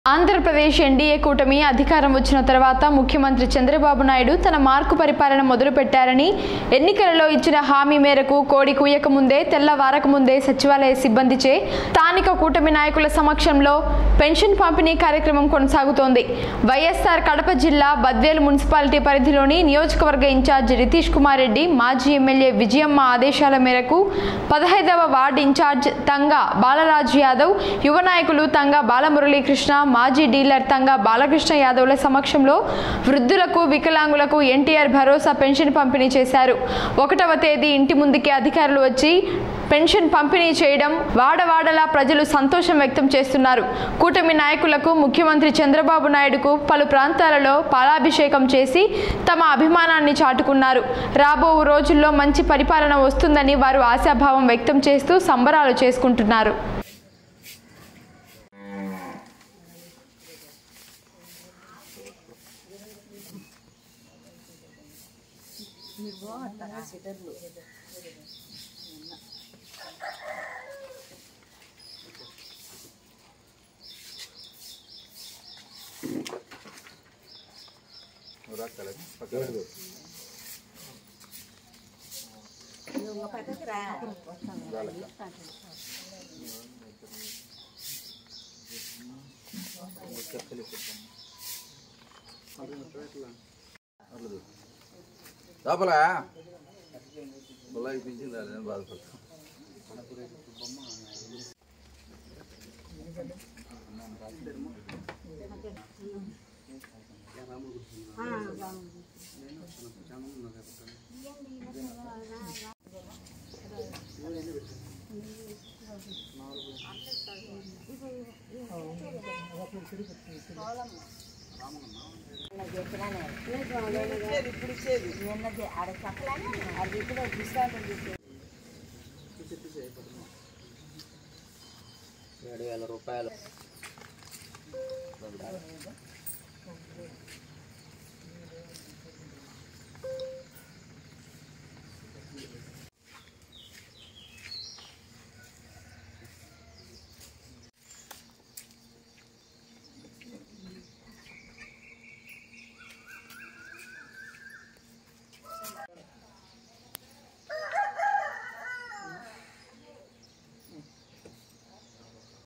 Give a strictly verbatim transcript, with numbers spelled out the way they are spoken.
Andhra Pradesh NDA కూటమి అధికారం వచ్చిన తర్వాత ముఖ్యమంత్రి చంద్రబాబు నాయుడు తన మార్కు పరిపాలన మొదలుపెట్టారని, ఎన్నికలలో ఇచ్చిన హామీ మేరకు కోడి కూయక ముందే తెల్లవారక ముందే సచివాలయ సిబ్బందిచే స్థానిక కూటమి నాయకుల సమక్షంలో పెన్షన్ పంపిణీ కార్యక్రమం కొనసాగుతోంది. వైఎస్ఆర్ కడప జిల్లా బద్వేలు మున్సిపాలిటీ పరిధిలోని నియోజకవర్గ ఇన్ఛార్జ్ రితీష్ కుమార్ రెడ్డి, మాజీ ఎమ్మెల్యే విజయమ్మ ఆదేశాల మేరకు పదహైదవ వార్డు ఇన్ఛార్జ్ తంగా బాలరాజు యాదవ్, యువ నాయకులు తంగా బాలమురళీకృష్ణ, మాజీ డీలర్ తంగా బాలకృష్ణ యాదవ్ల సమక్షంలో వృద్ధులకు, వికలాంగులకు ఎన్టీఆర్ భరోసా పెన్షన్ పంపిణీ చేశారు. ఒకటవ తేదీ ఇంటి ముందుకే అధికారులు వచ్చి పెన్షన్ పంపిణీ చేయడం వాడవాడలా ప్రజలు సంతోషం వ్యక్తం చేస్తున్నారు. కూటమి నాయకులకు, ముఖ్యమంత్రి చంద్రబాబు నాయుడుకు పలు ప్రాంతాలలో పాలాభిషేకం చేసి తమ అభిమానాన్ని చాటుకున్నారు. రాబో రోజుల్లో మంచి పరిపాలన వస్తుందని వారు ఆశాభావం వ్యక్తం చేస్తూ సంబరాలు చేసుకుంటున్నారు. లోపల పింఛన్ రాలేదని బాధపడతాం. ఏడు వేల రూపాయలు